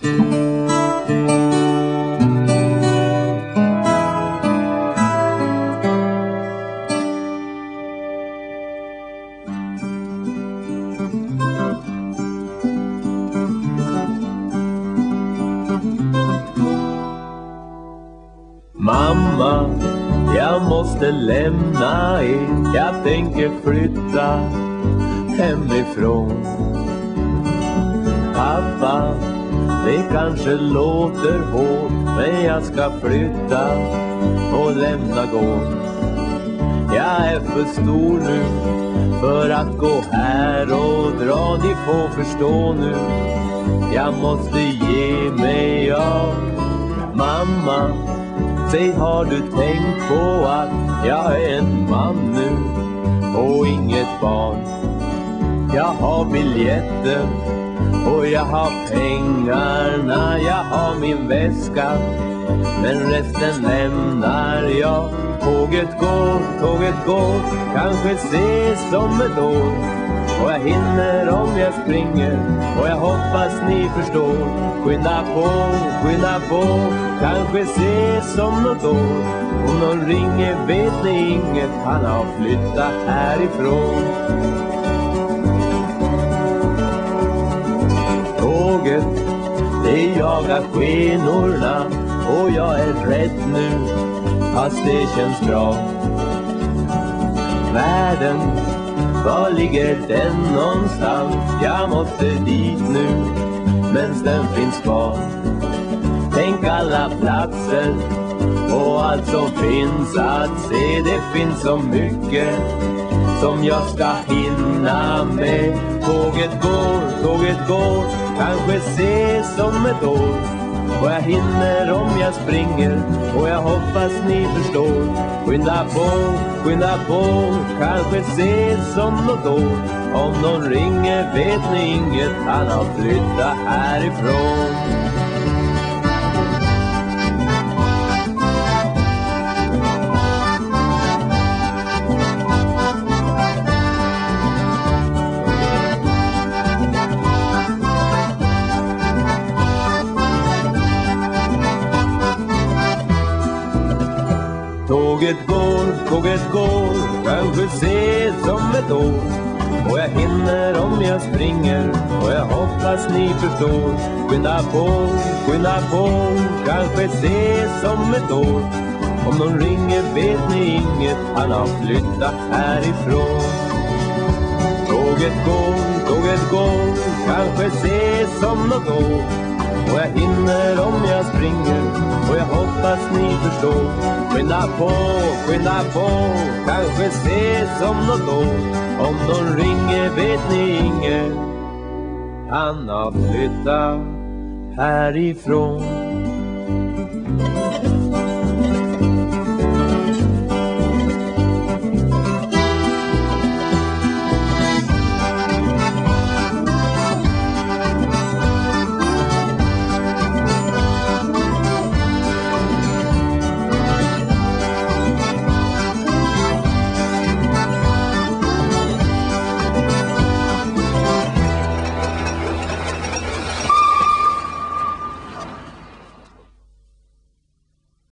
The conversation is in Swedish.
Mamma, jag måste lämna er. Jag tänker flytta hemifrån. Pappa, det kanske låter hårt, men jag ska flytta och lämna gården. Jag är för stor nu för att gå här och dra. Ni får förstå nu, jag måste ge mig av. Mamma, säg, har du tänkt på att jag är en man nu och inget barn? Jag har biljetten och jag har pengarna, jag har min väska, men resten lämnar jag. Tåget går, kanske ses om ett år. Och jag hinner om jag springer, och jag hoppas ni förstår. Skynda på, kanske ses om något år. Om någon ringer vet ni inget, han har flyttat härifrån. Tåget, det jagar skenorna, och jag är rädd nu, fast det känns bra. Världen, var ligger den någonstans? Jag måste dit nu, mens den finns kvar. Tänk alla platser och allt som finns att se. Det finns så mycket som jag ska hinna med. Tåget går, kanske ses om ett år. Och jag hinner om jag springer, och jag hoppas ni förstår. Skynda på, kanske ses om något år. Om någon ringer vet ni inget, han har flyttat härifrån. Tåget går, kanske ses om ett år. Och jag hinner om jag springer, och jag hoppas ni förstår. Skynda på, kanske ses om ett år. Om någon ringer vet ni inget, han har flyttat härifrån. Tåget går, kanske ses om något år. Och jag hinner om jag springer, och jag hoppas ni förstår. Skynda på, kanske ses om något år. Om någon ringer vet ni inget, han har flyttat härifrån.